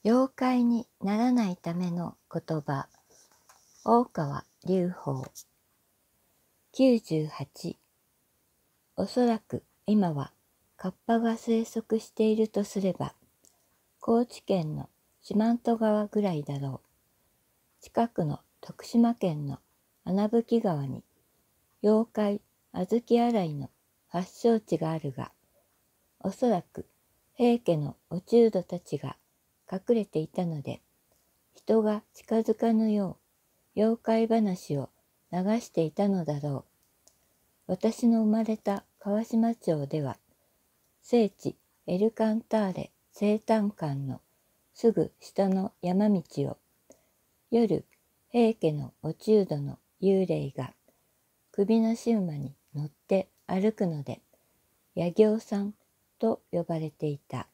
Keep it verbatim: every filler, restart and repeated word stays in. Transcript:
妖怪にならないための言葉。大川隆法。きゅうじゅうはち。おそらく今はカッパが生息しているとすれば、高知県の四万十川ぐらいだろう。近くの徳島県の穴吹川に妖怪小豆洗いの発祥地があるが、おそらく平家のお中臈たちが隠れていたので、人が近づかぬよう妖怪話を流していたのだろう。私の生まれた川島町では、聖地エルカンターレ生誕館のすぐ下の山道を、夜平家のお中臈の幽霊が首なし馬に乗って歩くので、夜行さんと呼ばれていた。